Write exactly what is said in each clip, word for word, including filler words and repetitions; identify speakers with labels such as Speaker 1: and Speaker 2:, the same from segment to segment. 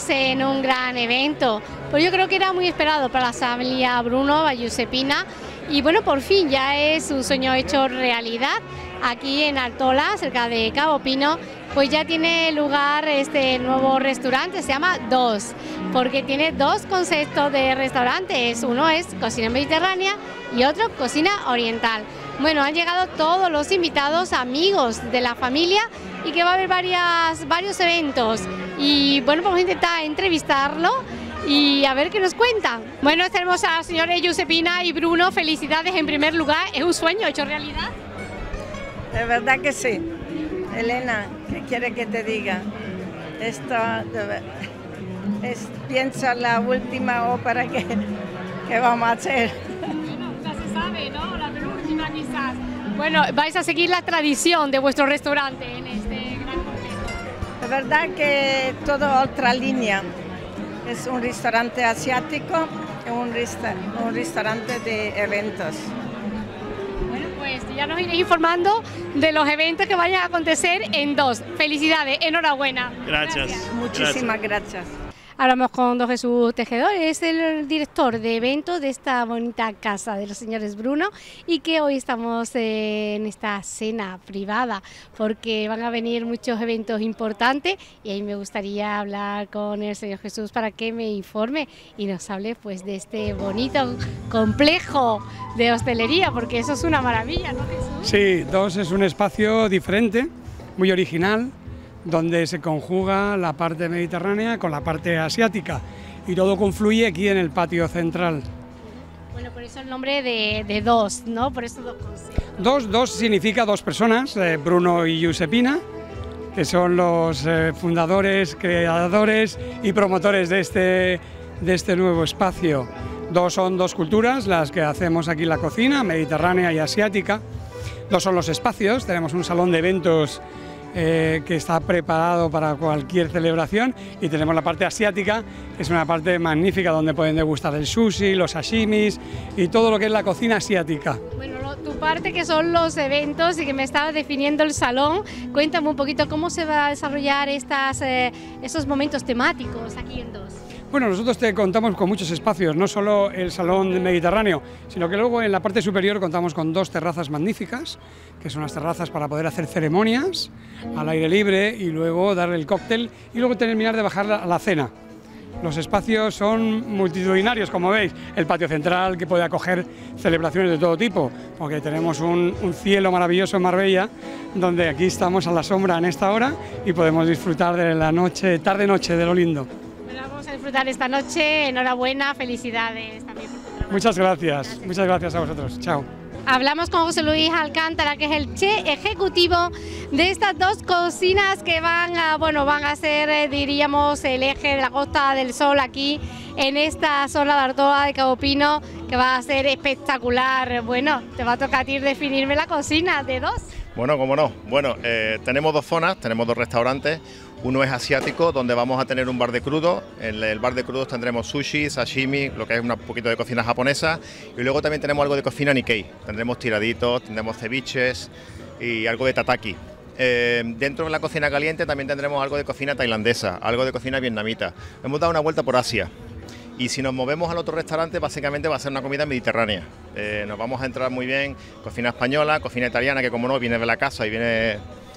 Speaker 1: estamos en un gran evento, pues yo creo que era muy esperado para la familia Bruno, Giuseppina, y bueno, por fin ya es un sueño hecho realidad. Aquí en Altola, cerca de Cabo Pino, pues ya tiene lugar este nuevo restaurante, se llama Dos, porque tiene dos conceptos de restaurantes, uno es cocina mediterránea y otro cocina oriental. Bueno, han llegado todos los invitados, amigos de la familia, y que va a haber varias, varios eventos, y bueno, vamos a intentar entrevistarlo y a ver qué nos cuentan. Bueno, tenemos a los señores Giuseppina y Bruno, felicidades en primer lugar, es un sueño hecho realidad.
Speaker 2: De verdad que sí. Elena, ¿qué quiere que te diga? Esto es, piensa la última ópera que, que vamos a hacer.
Speaker 1: Bueno, nunca se sabe, ¿no? La penúltima quizás. Bueno, vais a seguir la tradición de vuestro restaurante en este gran complejo.
Speaker 2: De verdad que todo otra línea. Es un restaurante asiático, un, resta un restaurante de eventos.
Speaker 1: Pues ya nos iréis informando de los eventos que vayan a acontecer en Dos. Felicidades, enhorabuena.
Speaker 3: Gracias.
Speaker 2: Gracias. Muchísimas gracias.
Speaker 1: Hablamos con don Jesús Tejedor, es el director de eventos de esta bonita casa de los señores Bruno, y que hoy estamos en esta cena privada porque van a venir muchos eventos importantes, y ahí me gustaría hablar con el señor Jesús para que me informe y nos hable pues de este bonito complejo de hostelería, porque eso es una maravilla, ¿no, Jesús?
Speaker 4: Sí, Dos es un espacio diferente, muy original, donde se conjuga la parte mediterránea con la parte asiática, y todo confluye aquí en el patio central.
Speaker 1: Bueno, por eso el nombre de, de Dos, ¿no? Por eso dos conceptos.
Speaker 4: Dos, dos significa dos personas, eh, Bruno y Giuseppina, que son los eh, fundadores, creadores y promotores de este, de este nuevo espacio. Dos son dos culturas, las que hacemos aquí en la cocina, mediterránea y asiática. Dos son los espacios, tenemos un salón de eventos Eh, que está preparado para cualquier celebración, y tenemos la parte asiática, que es una parte magnífica donde pueden degustar el sushi, los sashimis y todo lo que es la cocina asiática.
Speaker 1: Bueno, lo, tu parte que son los eventos y que me estabas definiendo el salón, cuéntame un poquito cómo se va a desarrollar estas, eh, esos momentos temáticos aquí en Dos.
Speaker 4: Bueno, nosotros te contamos con muchos espacios, no solo el salón mediterráneo, sino que luego en la parte superior contamos con dos terrazas magníficas, que son las terrazas para poder hacer ceremonias al aire libre y luego darle el cóctel y luego terminar de bajar a la cena. Los espacios son multitudinarios, como veis, el patio central que puede acoger celebraciones de todo tipo, porque tenemos un, un cielo maravilloso en Marbella, donde aquí estamos a la sombra en esta hora y podemos disfrutar de la noche, tarde-noche, de lo lindo.
Speaker 1: Vamos a disfrutar esta noche, enhorabuena, felicidades también por tu trabajo.
Speaker 4: Muchas gracias, gracias, muchas gracias a vosotros, chao.
Speaker 1: Hablamos con José Luis Alcántara, que es el chef ejecutivo de estas dos cocinas que van a, bueno, van a ser, eh, diríamos, el eje de la Costa del Sol aquí en esta zona de Altola de Cabo Pino, que va a ser espectacular. Bueno, te va a tocar a ti definirme la cocina de Dos.
Speaker 3: Bueno, cómo no. Bueno, eh, tenemos dos zonas, tenemos dos restaurantes. Uno es asiático, donde vamos a tener un bar de crudo. En el bar de crudos tendremos sushi, sashimi, lo que es un poquito de cocina japonesa. Y luego también tenemos algo de cocina Nikkei. Tendremos tiraditos, tendremos ceviches y algo de tataki. Eh, dentro de la cocina caliente también tendremos algo de cocina tailandesa, algo de cocina vietnamita. Hemos dado una vuelta por Asia. Y si nos movemos al otro restaurante, básicamente va a ser una comida mediterránea. Eh, nos vamos a entrar muy bien, cocina española, cocina italiana, que como no, viene de la casa y viene...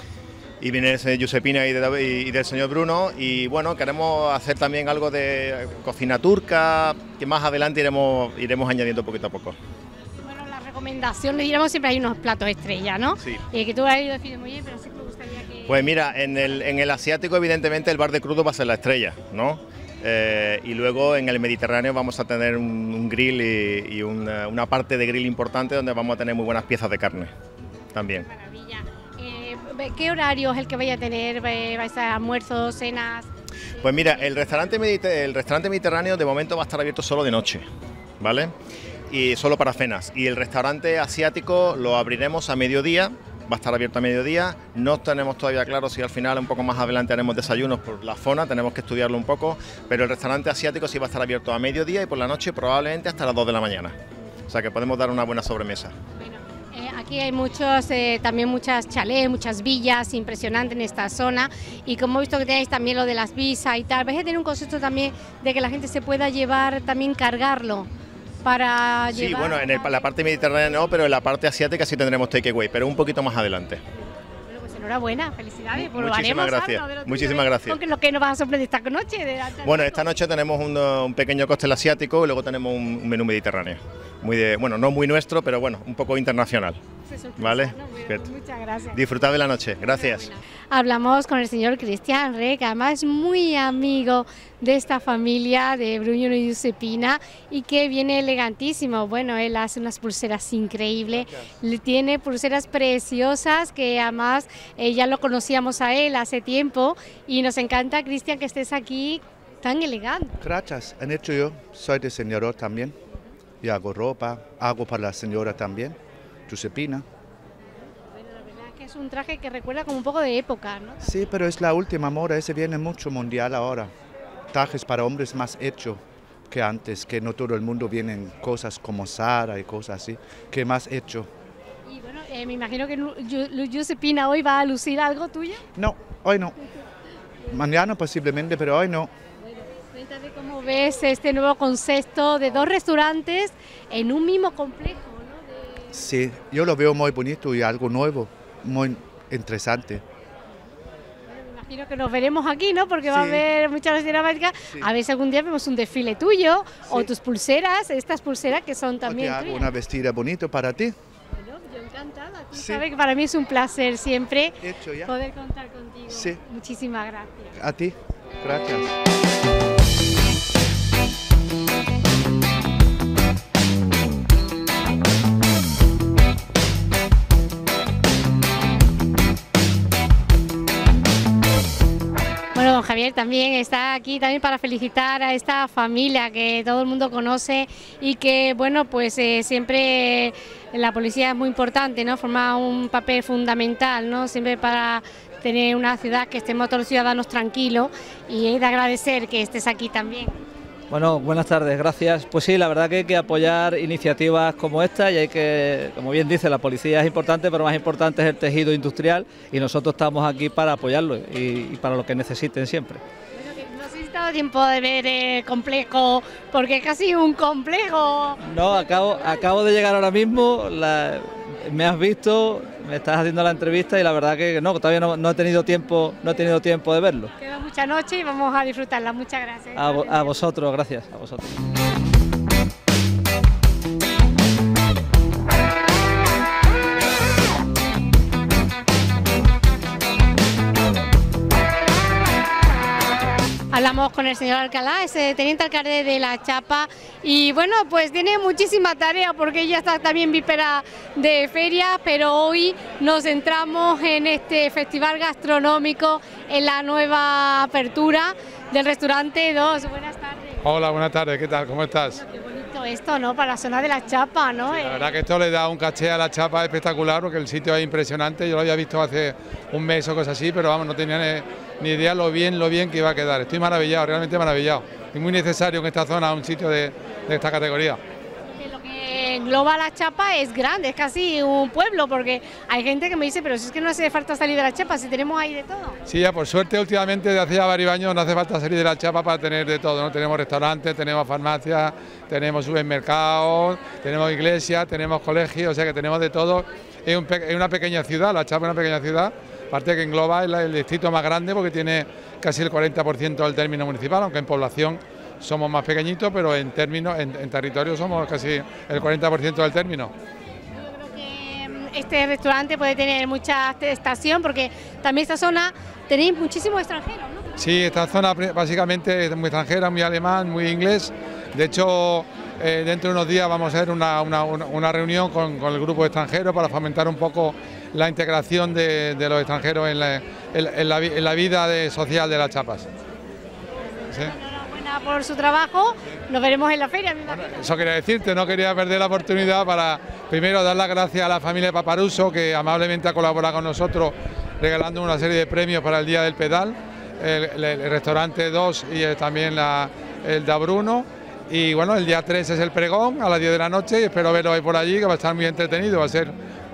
Speaker 3: y viene el señor Giuseppina y, de, y del señor Bruno, y bueno, queremos hacer también algo de cocina turca, que más adelante iremos, iremos añadiendo poquito a poco.
Speaker 1: Bueno, la recomendación, diríamos, siempre hay unos platos estrella, ¿no?
Speaker 3: Sí.
Speaker 1: Y que tú has ido definiendo muy bien, pero sí me gustaría que...
Speaker 3: Pues mira, en el, en el asiático evidentemente el bar de crudo va a ser la estrella, ¿no? Eh, y luego en el Mediterráneo vamos a tener un, un grill y, y una, una parte de grill importante donde vamos a tener muy buenas piezas de carne también.
Speaker 1: Maravilla. Eh, ¿Qué horario es el que vaya a tener? ¿Vais a almuerzos, cenas?
Speaker 3: Pues mira, el restaurante, el restaurante mediterráneo de momento va a estar abierto solo de noche, ¿vale? Y solo para cenas. Y el restaurante asiático lo abriremos a mediodía. Va a estar abierto a mediodía, no tenemos todavía claro si al final un poco más adelante haremos desayunos por la zona, tenemos que estudiarlo un poco, pero el restaurante asiático sí va a estar abierto a mediodía y por la noche probablemente hasta las dos de la mañana, o sea que podemos dar una buena sobremesa.
Speaker 1: Bueno, eh, Aquí hay muchos, eh, también muchas chalés, muchas villas impresionantes en esta zona, y como he visto que tenéis también lo de las visas y tal, vais a tener un concepto también de que la gente se pueda llevar, también cargarlo para
Speaker 3: Sí,
Speaker 1: llevar...
Speaker 3: bueno, en el- la parte mediterránea no, pero en la parte asiática sí tendremos takeaway, pero un poquito más adelante.
Speaker 1: Bueno, pues enhorabuena, felicidades, pues lo
Speaker 3: Muchísimas
Speaker 1: haremos,
Speaker 3: gracias,
Speaker 1: Sandra, de lo tuyo,
Speaker 3: muchísimas
Speaker 1: ¿eh?
Speaker 3: gracias.
Speaker 1: Aunque lo que nos vas a sorprender esta noche. De la-
Speaker 3: Bueno, esta noche tenemos un, un pequeño cóctel asiático y luego tenemos un, un menú mediterráneo. Muy de, bueno, no muy nuestro, pero bueno, un poco internacional.
Speaker 1: Se sorpresa,
Speaker 3: Vale,
Speaker 1: ¿no? Bueno,
Speaker 3: perfecto.
Speaker 1: pues muchas gracias.
Speaker 3: Disfrutad de la noche, gracias.
Speaker 1: Hablamos con el señor Cristian Rey, que además es muy amigo de esta familia de Bruno y Giuseppina y que viene elegantísimo. Bueno, él hace unas pulseras increíbles, le tiene pulseras preciosas que además eh, ya lo conocíamos a él hace tiempo y nos encanta, Cristian, que estés aquí tan elegante.
Speaker 5: Gracias, han hecho yo, soy diseñador también y hago ropa, hago para la señora también, Giuseppina.
Speaker 1: Bueno, la verdad es que es un traje que recuerda como un poco de época, ¿no?
Speaker 5: Sí, pero es la última moda, ese viene mucho mundial ahora. Trajes para hombres más hechos que antes, que no todo el mundo viene en cosas como Zara y cosas así, que más hecho.
Speaker 1: Y bueno, eh, me imagino que Lu- Lu- Giuseppina hoy va a lucir algo tuyo.
Speaker 5: No, hoy no. Mañana posiblemente, pero hoy no.
Speaker 1: Cuéntame cómo ves este nuevo concepto de dos restaurantes en un mismo complejo, ¿no? De-
Speaker 5: Sí, yo lo veo muy bonito y algo nuevo, muy interesante.
Speaker 1: Bueno, me imagino que nos veremos aquí, ¿no? Porque va a
Speaker 5: Sí.
Speaker 1: haber muchas cinemáticas.
Speaker 5: Sí.
Speaker 1: A ver si algún día vemos un desfile tuyo o
Speaker 5: Sí.
Speaker 1: tus pulseras, estas pulseras que son
Speaker 5: Hoy
Speaker 1: también
Speaker 5: te hago
Speaker 1: tuyas.
Speaker 5: una vestida bonito para ti.
Speaker 1: Bueno, yo encantada. Tú
Speaker 5: Sí.
Speaker 1: sabes que para mí es un placer siempre
Speaker 5: Hecho ya.
Speaker 1: poder contar contigo.
Speaker 5: Sí.
Speaker 1: Muchísimas gracias.
Speaker 5: A ti. Gracias.
Speaker 1: Bueno, don Javier también está aquí también para felicitar a esta familia que todo el mundo conoce y que, bueno, pues eh, siempre la policía es muy importante, ¿no? Forma un papel fundamental, ¿no? Siempre para tener una ciudad que estemos todos los ciudadanos tranquilos y es de agradecer que estés aquí también.
Speaker 6: Bueno, buenas tardes, gracias. Pues sí, la verdad que hay que apoyar iniciativas como esta y hay que, como bien dice, la policía es importante, pero más importante es el tejido industrial y nosotros estamos aquí para apoyarlo y, y para lo que necesiten siempre.
Speaker 1: Bueno, que no sé si has dado tiempo de ver el complejo, porque es casi un complejo.
Speaker 6: No, acabo, acabo de llegar ahora mismo, la- me has visto, me estás haciendo la entrevista y la verdad que no, todavía no, no he tenido tiempo, no he tenido tiempo de verlo.
Speaker 1: Queda mucha noche y vamos a disfrutarla. Muchas gracias.
Speaker 6: A, vo- a vosotros, gracias, a vosotros.
Speaker 1: Hablamos con el señor Alcalá, ese teniente alcalde de La Chapa, y bueno, pues tiene muchísima tarea porque ya está también víspera de feria, pero hoy nos centramos en este festival gastronómico, en la nueva apertura del restaurante dos. Buenas tardes.
Speaker 7: Hola, buenas tardes, ¿qué tal? ¿Cómo estás?
Speaker 1: Qué bonito esto, ¿no? Para la zona de La Chapa, ¿no?
Speaker 7: La
Speaker 1: Eh,
Speaker 7: verdad que esto le da un caché a la chapa espectacular porque el sitio es impresionante. Yo lo había visto hace un mes o cosas así, pero vamos, no tenía ni, ni idea lo bien, lo bien que iba a quedar. Estoy maravillado, realmente maravillado. Es muy necesario en esta zona un sitio de, de esta categoría.
Speaker 1: que lo que engloba La Chapa es grande, es casi un pueblo, porque hay gente que me dice, pero si es que no hace falta salir de La Chapa, si tenemos ahí de todo.
Speaker 7: Sí, ya por suerte últimamente desde hace ya varios años no hace falta salir de la chapa para tener de todo, ¿no? Tenemos restaurantes, tenemos farmacias, tenemos supermercados, tenemos iglesias, tenemos colegios, o sea que tenemos de todo. Es, un pe- es una pequeña ciudad, La Chapa es una pequeña ciudad, aparte que engloba el, el distrito más grande porque tiene casi el cuarenta por ciento del término municipal, aunque en población somos más pequeñitos, pero en términos, en, en territorio somos casi el cuarenta por ciento del término.
Speaker 1: Yo creo que mm, este restaurante puede tener mucha estación porque también esta zona tenéis muchísimos extranjeros, ¿no?
Speaker 7: Sí, esta zona pri- básicamente es muy extranjera, muy alemán, muy inglés. De hecho, eh, dentro de unos días vamos a hacer una, una- una- una reunión con, con el grupo extranjero para fomentar un poco la integración de, de los extranjeros en la, en- en la vi- en la vida de- social de Las Chapas. ¿Sí?
Speaker 1: Enhorabuena por su trabajo, nos veremos en la feria. me imagino.
Speaker 7: Eso quería decirte, no quería perder la oportunidad para primero dar las gracias a la familia Paparuso que amablemente ha colaborado con nosotros regalando una serie de premios para el Día del Pedal, el, el- el restaurante dos y eh, también la- el da Bruno. Y bueno, el día tres es el pregón a las diez de la noche y espero veros ahí por allí, que va a estar muy entretenido, va a ser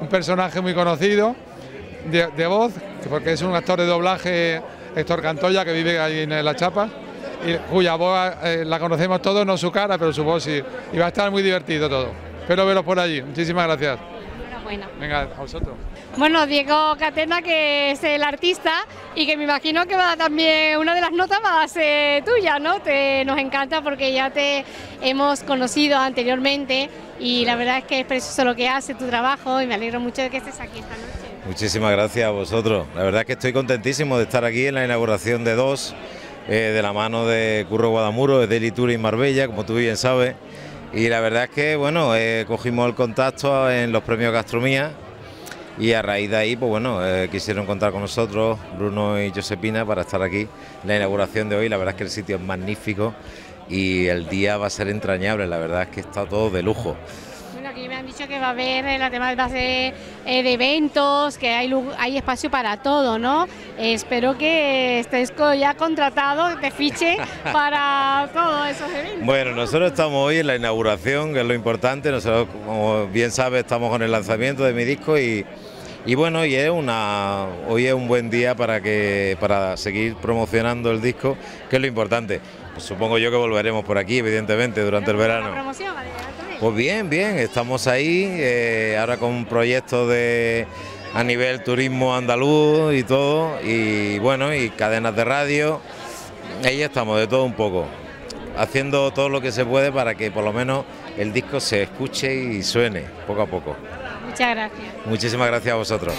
Speaker 7: un personaje muy conocido de, de voz, porque es un actor de doblaje, Héctor Cantoya, que vive ahí en La Chapa, y cuya voz eh, la conocemos todos, no su cara, pero su voz sí. Y va a estar muy divertido todo. Espero veros por allí. Muchísimas gracias.
Speaker 1: Enhorabuena.
Speaker 7: Venga, a vosotros.
Speaker 1: Bueno, Diego Catena, que es el artista y que me imagino que va también, una de las notas va a ser tuya, ¿no? Te, nos encanta porque ya te hemos conocido anteriormente y la verdad es que es precioso lo que hace tu trabajo y me alegro mucho de que estés aquí esta noche.
Speaker 8: Muchísimas gracias a vosotros. La verdad es que estoy contentísimo de estar aquí en la inauguración de dos, eh, de la mano de Curro Guadamuro, de Daily Tour y Marbella, como tú bien sabes. Y la verdad es que, bueno, eh, cogimos el contacto en los premios Gastromía y a raíz de ahí, pues bueno, eh, quisieron contar con nosotros, Bruno y Josepina, para estar aquí en la inauguración de hoy. La verdad es que el sitio es magnífico y el día va a ser entrañable, la verdad es que está todo de lujo.
Speaker 1: Bueno, aquí me han dicho que va a haber eh, la tema va a ser, eh, de eventos, que hay, hay espacio para todo, ¿no? Eh, espero que estés ya contratado, te fiche para todos esos eventos.
Speaker 8: Bueno, nosotros estamos hoy en la inauguración, que es lo importante. Nosotros, como bien sabes, estamos con el lanzamiento de mi disco y, y bueno, y es una, hoy es un buen día para, que, para seguir promocionando el disco, que es lo importante. Pues supongo yo que volveremos por aquí, evidentemente, durante el verano.
Speaker 1: La promoción,
Speaker 8: pues bien, bien, estamos ahí, eh, ahora con un proyecto de a nivel turismo andaluz y todo, y bueno, y cadenas de radio, ahí estamos, de todo un poco, haciendo todo lo que se puede para que por lo menos el disco se escuche y suene poco a poco.
Speaker 1: Muchas gracias.
Speaker 8: Muchísimas gracias a vosotros.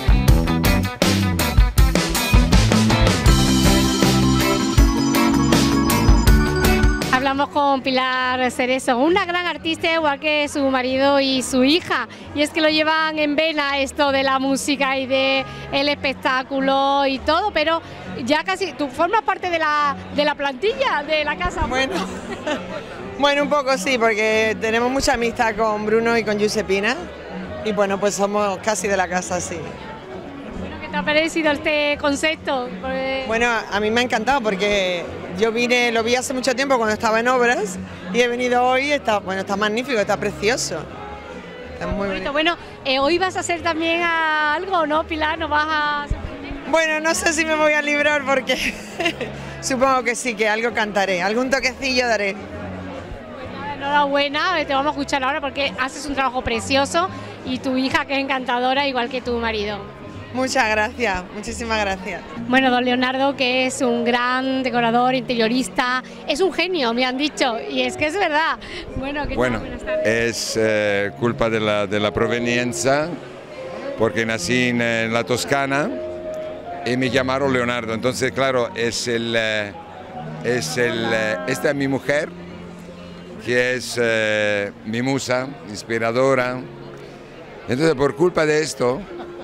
Speaker 1: Hablamos con Pilar Cerezo, una gran artista igual que su marido y su hija, y es que lo llevan en vena esto de la música y de el espectáculo y todo, pero ya casi tú formas parte de la, de la plantilla de la casa.
Speaker 9: Bueno, bueno, un poco sí, porque tenemos mucha amistad con Bruno y con Josepina, y bueno, pues somos casi de la casa, sí.
Speaker 1: ¿Qué te ha parecido este concepto? Porque...
Speaker 9: Bueno, a mí me ha encantado porque yo vine, lo vi hace mucho tiempo cuando estaba en obras y he venido hoy y está, bueno, está magnífico, está precioso. Está muy bonito.
Speaker 1: Bueno, eh, hoy vas a hacer también a algo, ¿no, Pilar? ¿No vas a...?
Speaker 9: Bueno, no sé si me voy a librar porque supongo que sí, que algo cantaré, algún toquecillo daré.
Speaker 1: Pues nada, enhorabuena, te vamos a escuchar ahora porque haces un trabajo precioso y tu hija que es encantadora igual que tu marido.
Speaker 9: Muchas gracias, muchísimas gracias.
Speaker 1: Bueno, don Leonardo, que es un gran decorador, interiorista, es un genio, me han dicho, y es que es verdad. Bueno, ¿qué
Speaker 10: bueno,
Speaker 1: tal? Buenas tardes.
Speaker 10: Es eh, culpa de la, de la provenienza, porque nací en, en la Toscana y me llamaron Leonardo. Entonces, claro, es el, eh, es el, eh, esta es mi mujer, que es eh, mi musa, inspiradora. Entonces, por culpa de esto,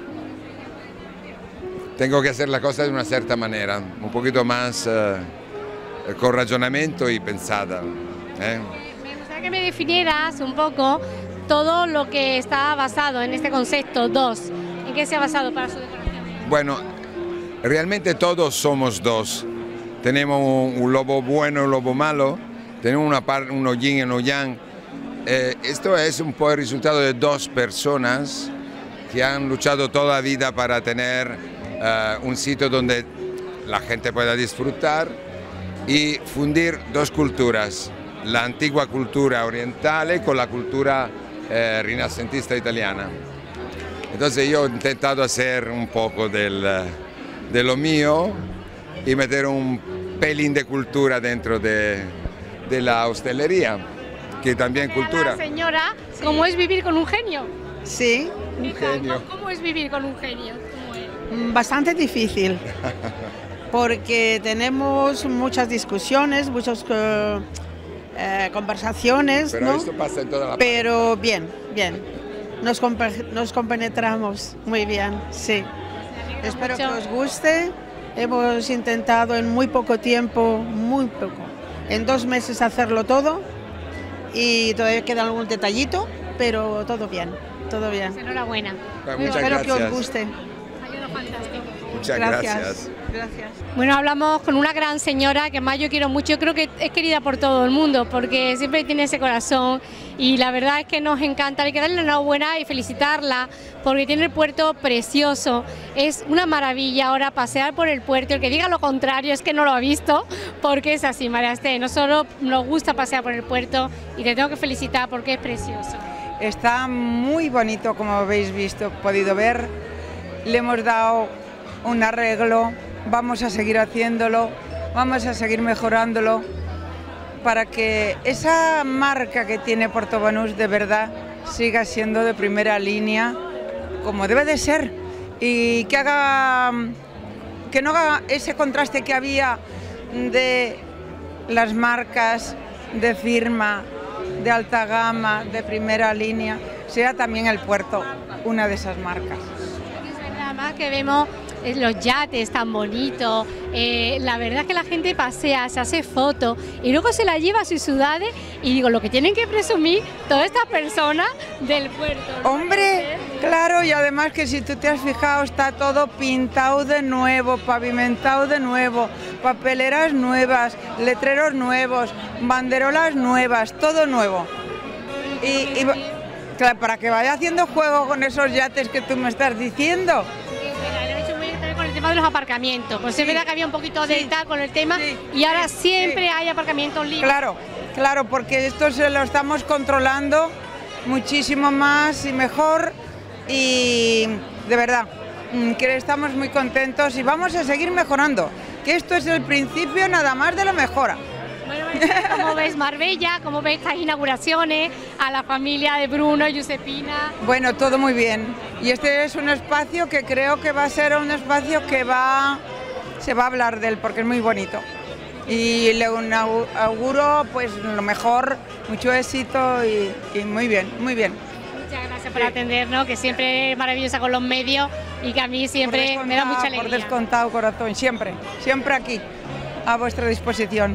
Speaker 10: tengo que hacer la cosa de una cierta manera, un poquito más eh, con razonamiento y pensada. ¿eh?
Speaker 1: Me gustaría que me definieras un poco todo lo que está basado en este concepto dos. ¿En qué se ha basado para su decoración?
Speaker 10: Bueno, realmente todos somos dos. Tenemos un, un lobo bueno y un lobo malo, tenemos una par, uno yin y uno yang. Eh, esto es un poco el resultado de dos personas que han luchado toda la vida para tener Uh, un sitio donde la gente pueda disfrutar y fundir dos culturas, la antigua cultura oriental con la cultura eh, renacentista italiana. Entonces yo he intentado hacer un poco del, de lo mío y meter un pelín de cultura dentro de, de la hostelería, que también cultura.
Speaker 1: Señora, ¿cómo es vivir con un genio?
Speaker 9: Sí,
Speaker 10: un genio.
Speaker 1: ¿Cómo es vivir con un genio?
Speaker 9: Bastante difícil, porque tenemos muchas discusiones, muchas eh, eh, conversaciones,
Speaker 10: Pero
Speaker 9: ¿no?
Speaker 10: esto pasa en toda la
Speaker 9: Pero bien, bien, nos, nos compenetramos muy bien, sí. Espero que os guste, hemos intentado en muy poco tiempo, muy poco, en dos meses hacerlo todo y todavía queda algún detallito, pero todo bien, todo bien.
Speaker 1: Enhorabuena.
Speaker 10: Pues muchas
Speaker 9: Espero
Speaker 10: gracias.
Speaker 9: que os guste.
Speaker 1: Fantástico.
Speaker 10: Muchas
Speaker 9: gracias.
Speaker 10: gracias.
Speaker 9: Gracias.
Speaker 1: Bueno, hablamos con una gran señora que más yo quiero mucho, yo creo que es querida por todo el mundo porque siempre tiene ese corazón y la verdad es que nos encanta, hay que darle la enhorabuena y felicitarla porque tiene el puerto precioso, es una maravilla ahora pasear por el puerto, el que diga lo contrario es que no lo ha visto porque es así, María Esther, nosotros nos gusta pasear por el puerto y te tengo que felicitar porque es precioso.
Speaker 11: Está muy bonito como habéis visto, podido ver, le hemos dado un arreglo. Vamos a seguir haciéndolo, vamos a seguir mejorándolo para que esa marca que tiene Puerto Banús de verdad siga siendo de primera línea como debe de ser y que haga que no haga ese contraste que había de las marcas de firma, de alta gama, de primera línea, sea también el puerto una de esas marcas.
Speaker 1: Es verdad, más que vemos los yates tan bonitos, eh, la verdad es que la gente pasea, se hace fotos y luego se la lleva a sus ciudades y digo, lo que tienen que presumir todas estas personas del puerto, ¿no?
Speaker 11: Hombre, claro, y además que si tú te has fijado está todo pintado de nuevo, pavimentado de nuevo, papeleras nuevas, letreros nuevos, banderolas nuevas, todo nuevo. Y, y claro, para que vaya haciendo juego con esos yates que tú me estás diciendo.
Speaker 1: Con el tema de los aparcamientos, pues sí. Es verdad que había un poquito de
Speaker 11: Sí.
Speaker 1: tal con el tema
Speaker 11: Sí.
Speaker 1: y ahora
Speaker 11: Sí.
Speaker 1: siempre
Speaker 11: Sí.
Speaker 1: hay aparcamientos libres.
Speaker 11: Claro, claro, porque esto se lo estamos controlando muchísimo más y mejor y de verdad que estamos muy contentos y vamos a seguir mejorando, que esto es el principio nada más de la mejora.
Speaker 1: Bueno, ¿cómo ves Marbella? ¿Cómo ves estas inauguraciones? A la familia de Bruno y Josepina.
Speaker 11: Bueno, todo muy bien. Y este es un espacio que creo que va a ser un espacio que va, se va a hablar de él porque es muy bonito. Y le auguro pues lo mejor, mucho éxito y, y muy bien, muy bien.
Speaker 1: Muchas gracias por atendernos, que siempre es maravillosa con los medios y que a mí siempre me da mucha alegría.
Speaker 11: Por descontado, corazón, siempre, siempre aquí, a vuestra disposición.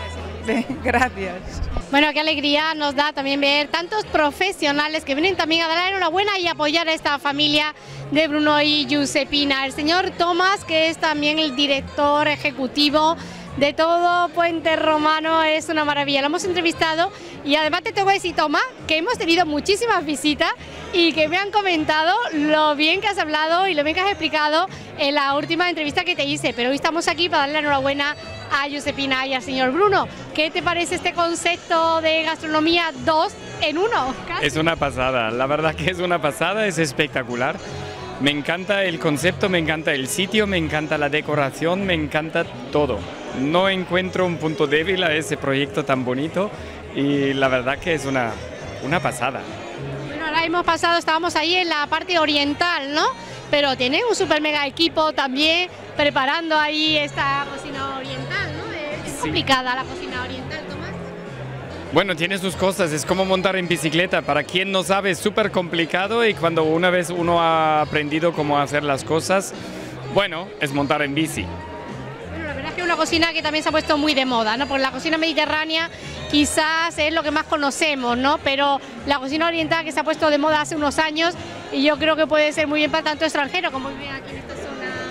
Speaker 11: Gracias.
Speaker 1: Bueno, qué alegría nos da también ver tantos profesionales que vienen también a dar la enhorabuena y apoyar a esta familia de Bruno y Josepina. El señor Tomás, que es también el director ejecutivo de todo Puente Romano, es una maravilla. Lo hemos entrevistado y además te tengo que decir, Tomás, que hemos tenido muchísimas visitas y que me han comentado lo bien que has hablado y lo bien que has explicado en la última entrevista que te hice. Pero hoy estamos aquí para darle la enhorabuena a Josepina y al señor Bruno. ¿Qué te parece este concepto de gastronomía dos en uno? Casi.
Speaker 12: Es una pasada, la verdad que es una pasada, es espectacular. Me encanta el concepto, me encanta el sitio, me encanta la decoración, me encanta todo. No encuentro un punto débil a ese proyecto tan bonito y la verdad que es una, una pasada.
Speaker 1: Bueno, ahora hemos pasado, estábamos ahí en la parte oriental, ¿no? Pero tiene un super mega equipo también preparando ahí esta cocina oriental, ¿no? Es
Speaker 12: Sí.
Speaker 1: complicada la cocina oriental, Tomás.
Speaker 12: Bueno, tiene sus cosas, es como montar en bicicleta. Para quien no sabe es súper complicado y cuando una vez uno ha aprendido cómo hacer las cosas, bueno, es montar en bici.
Speaker 1: Bueno, la verdad es que es una cocina que también se ha puesto muy de moda, ¿no? Porque la cocina mediterránea quizás es lo que más conocemos, ¿no? Pero la cocina oriental que se ha puesto de moda hace unos años y yo creo que puede ser muy bien para tanto extranjero como viven aquí en esta zona.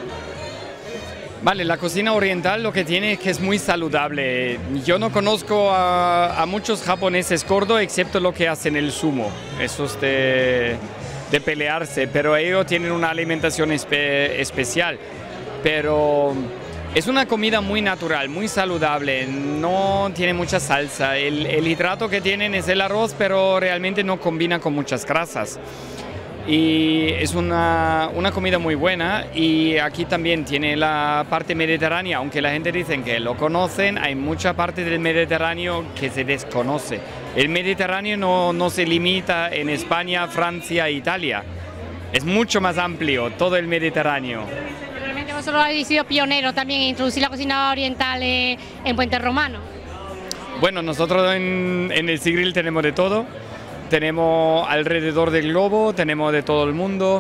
Speaker 12: Vale, la cocina oriental lo que tiene es que es muy saludable. Yo no conozco a, a muchos japoneses gordos excepto lo que hacen el sumo, esos de, de pelearse, pero ellos tienen una alimentación espe, especial. Pero es una comida muy natural, muy saludable, no tiene mucha salsa. El, el hidrato que tienen es el arroz, pero realmente no combina con muchas grasas. Y es una, una comida muy buena y aquí también tiene la parte mediterránea, aunque la gente dice que lo conocen, hay mucha parte del Mediterráneo que se desconoce. El Mediterráneo no, no se limita en España, Francia e Italia, es mucho más amplio todo el Mediterráneo.
Speaker 1: Realmente vosotros habéis sido pioneros también en introducir la cocina oriental en, en Puente Romano.
Speaker 12: Bueno, nosotros en, en el Sigril tenemos de todo. Tenemos alrededor del globo, tenemos de todo el mundo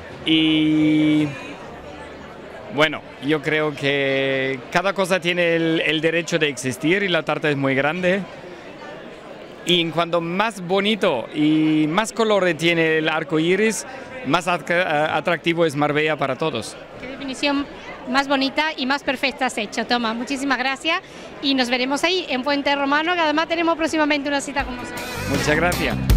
Speaker 12: y bueno, yo creo que cada cosa tiene el, el derecho de existir y la tarta es muy grande. Y en cuanto más bonito y más colores tiene el arco iris, más atractivo es Marbella para todos.
Speaker 1: Qué definición más bonita y más perfecta has hecho. Toma, muchísimas gracias y nos veremos ahí en Puente Romano, que además tenemos próximamente una cita con vosotros.
Speaker 12: Muchas gracias.